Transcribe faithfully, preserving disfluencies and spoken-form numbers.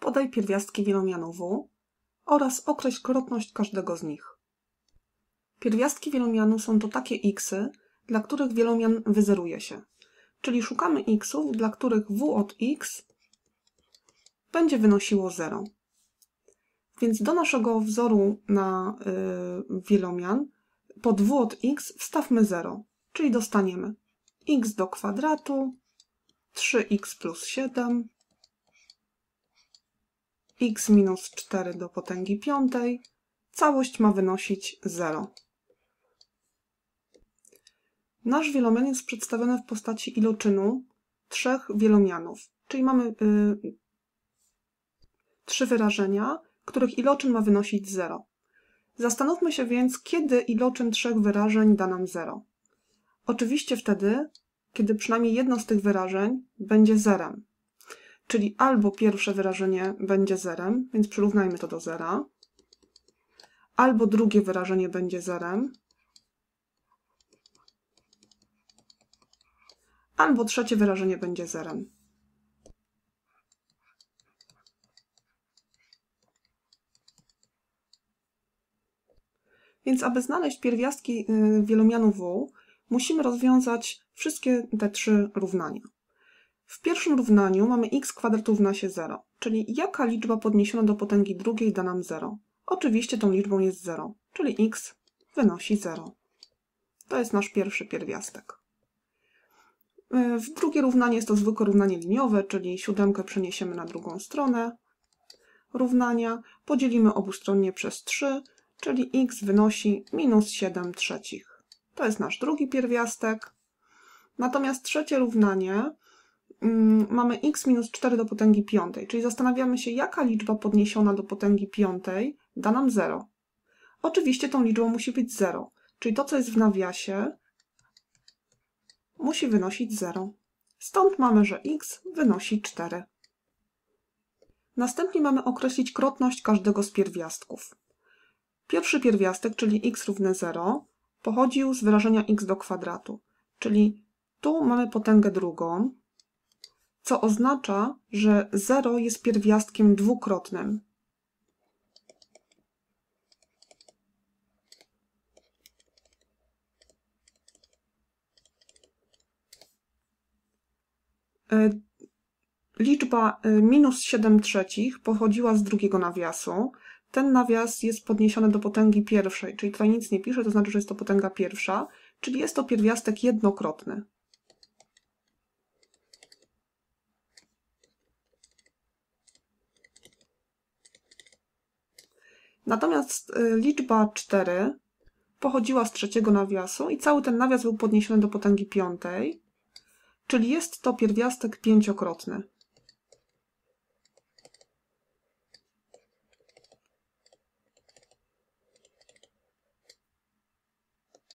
podaj pierwiastki wielomianu w oraz określ krotność każdego z nich. Pierwiastki wielomianu są to takie xy, dla których wielomian wyzeruje się, czyli szukamy xów, dla których w od x będzie wynosiło zero. Więc do naszego wzoru na y, wielomian pod w od x wstawmy zero, czyli dostaniemy x do kwadratu, trzy x plus siedem, x minus cztery do potęgi piątej, całość ma wynosić zero. Nasz wielomian jest przedstawiony w postaci iloczynu trzech wielomianów, czyli mamy y, trzy wyrażenia, których iloczyn ma wynosić zero. Zastanówmy się więc, kiedy iloczyn trzech wyrażeń da nam zero. Oczywiście wtedy, kiedy przynajmniej jedno z tych wyrażeń będzie zerem. Czyli albo pierwsze wyrażenie będzie zerem, więc przyrównajmy to do zera, albo drugie wyrażenie będzie zerem, albo trzecie wyrażenie będzie zerem. Więc aby znaleźć pierwiastki wielomianu w, musimy rozwiązać wszystkie te trzy równania. W pierwszym równaniu mamy x kwadrat równa się zero, czyli jaka liczba podniesiona do potęgi drugiej da nam zero? Oczywiście tą liczbą jest zero, czyli x wynosi zero. To jest nasz pierwszy pierwiastek. W drugie równanie jest to zwykłe równanie liniowe, czyli siódemkę przeniesiemy na drugą stronę równania, podzielimy obustronnie przez trzy, czyli x wynosi minus siedem trzecich. To jest nasz drugi pierwiastek. Natomiast trzecie równanie um, mamy x minus cztery do potęgi piątej, czyli zastanawiamy się, jaka liczba podniesiona do potęgi piątej da nam zero. Oczywiście tą liczbą musi być zero, czyli to, co jest w nawiasie, musi wynosić zero. Stąd mamy, że x wynosi cztery. Następnie mamy określić krotność każdego z pierwiastków. Pierwszy pierwiastek, czyli x równe zero, pochodził z wyrażenia x do kwadratu, czyli tu mamy potęgę drugą, co oznacza, że zero jest pierwiastkiem dwukrotnym. Liczba minus siedem trzecich pochodziła z drugiego nawiasu. Ten nawias jest podniesiony do potęgi pierwszej, czyli tutaj nic nie piszę, to znaczy, że jest to potęga pierwsza, czyli jest to pierwiastek jednokrotny. Natomiast liczba cztery pochodziła z trzeciego nawiasu i cały ten nawias był podniesiony do potęgi piątej, czyli jest to pierwiastek pięciokrotny.